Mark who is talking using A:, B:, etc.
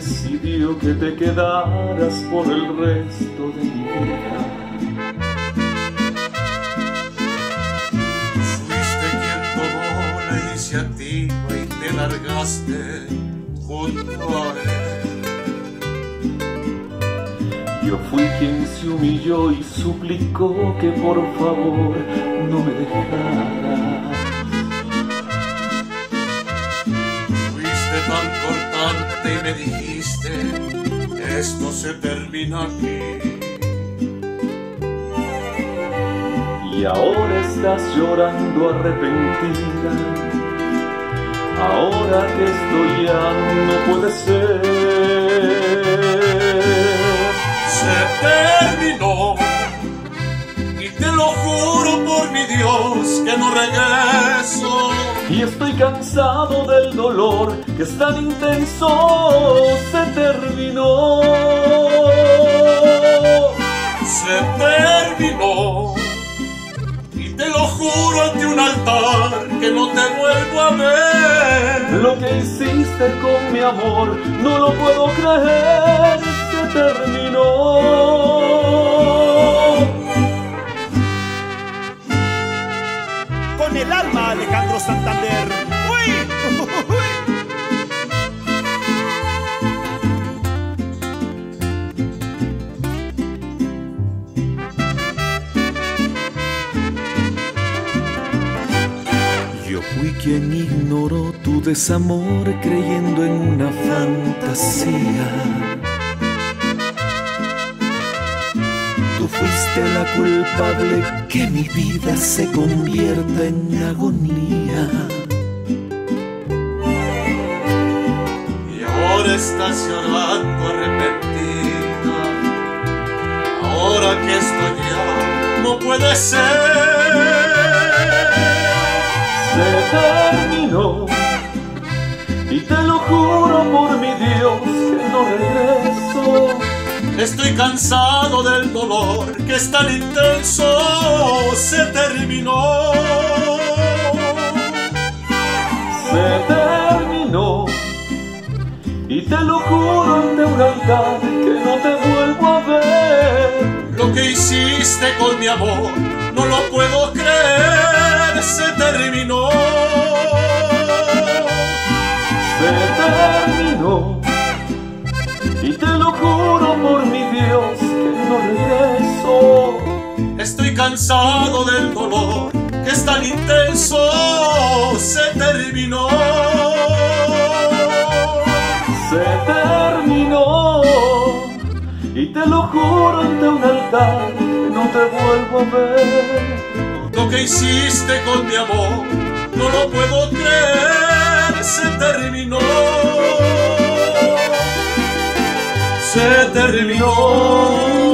A: decidió que te quedaras por el resto de mi vida.
B: Fuiste quien tomó la iniciativa y te largaste junto a él.
A: Yo fui quien se humilló y suplicó que por favor no me dejara.
B: Fuiste tan cortante y me dijiste, esto se termina aquí.
A: Y ahora estás llorando arrepentida. Ahora que esto ya no puede ser.
B: Se terminó y te lo juro por mi Dios que no regreso.
A: Y estoy cansado del dolor que es tan intenso. Se terminó.
B: Se terminó y te lo juro ante un altar que no te vuelvo a ver.
A: Lo que hiciste con mi amor no lo puedo creer. Se terminó.
C: Con el alma, Alejandro Santander. ¡Uy!
A: Yo fui quien ignoró tu desamor creyendo en una fantasía. Tú fuiste la culpable que mi vida se convierta en agonía.
B: Y ahora estás llorando arrepentida. Ahora que esto ya no puede ser.
A: Se terminó y te lo juro por mi Dios que no regreso.
B: Estoy cansado del dolor que es tan intenso. Se terminó.
A: Se terminó y te lo juro ante un altar que no te vuelvo a ver.
B: Lo que hiciste con mi amor no lo puedo creer. Se terminó.
A: Se terminó y te lo juro por mi Dios que no regreso.
B: Estoy cansado del dolor que es tan intenso. Se terminó.
A: Se terminó y te lo juro ante un altar que no te vuelvo a ver.
B: Lo que hiciste con mi amor no lo puedo creer. Se terminó.
A: Se terminó.